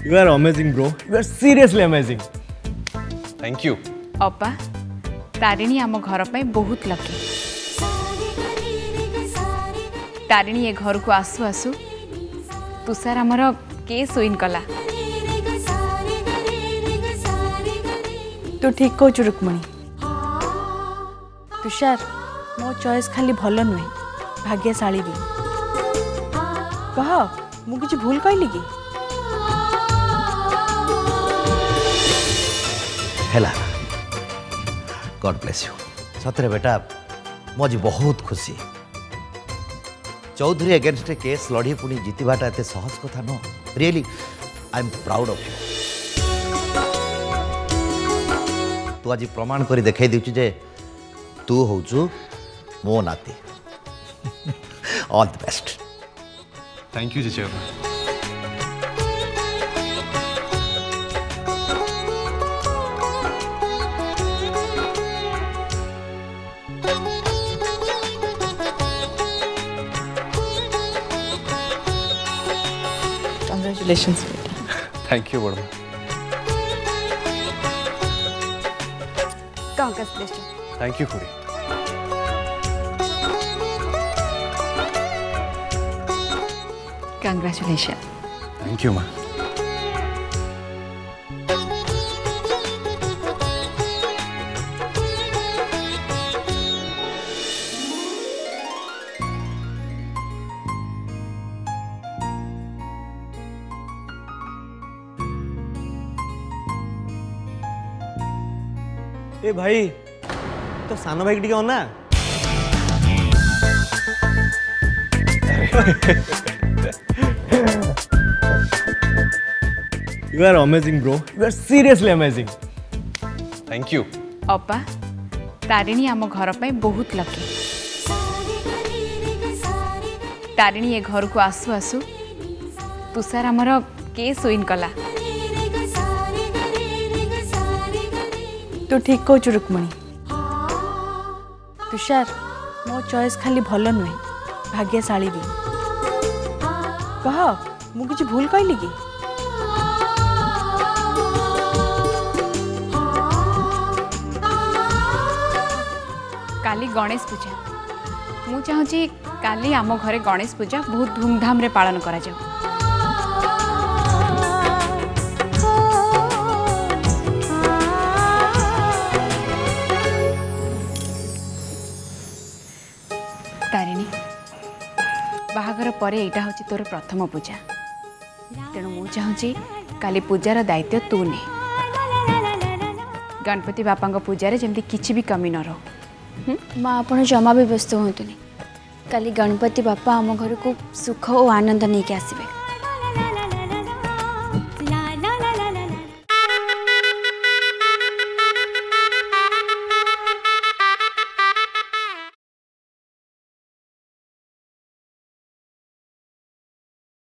You are amazing, bro. You are seriously amazing. Thank you. अपा तारिणी आम घर पे बहुत लकी। तारिणी ये घर को आसु आसु तुषार आमर केस विन कला। तू ठीक कहू रुक्मणी। तुषार मो चॉइस खाली भल नुहे भाग्यशाली भी। कह मु किछि भूल कहली कि? हेला गॉड ब्लेस यू। सतरे बेटा मजी बहुत खुशी। चौधरी अगेंस्ट केस लड़ी पुणी जीतवाटा एते सहज कथा न। Really I am proud of you. तू आज प्रमाण कर देखाई देछु जे तू होचु मो नाती। All the best. Thank you, Chicha. Congratulations, beta. Thank you, Varma. Congratulations. Thank you, Kuri. Congratulations. Thank you, ma. ए भाई तो सानो भाई टिके ना। You are amazing, bro. You are seriously amazing. Thank you. अपा तारिणी आम घर पे बहुत लकी। तारिणी ये घर को आसु आसु तुषार आमर केस विन कला। तू ठीक कहू रुक्मणी। तुषार मो चॉइस खाली भल नुहे भाग्यशाली भी। कह मु किछि भूल कहली कि? काली गणेश पूजा मु चाहूँगी काली आम घरे गणेश पूजा बहुत धूमधाम रे पालन करा जाऊ। तारिणी बाहागर पर यहाँ हूँ तोर प्रथम पूजा तेणु मु चाहूँगी काली पूजार दायित्व तू ने। गणपति बापा पूजार जमी किसी भी कमी न रहो। माँ आप जमा भी व्यस्त हूँ काली गणपति बापा आम घर को सुख और आनंद नहीं आसबे।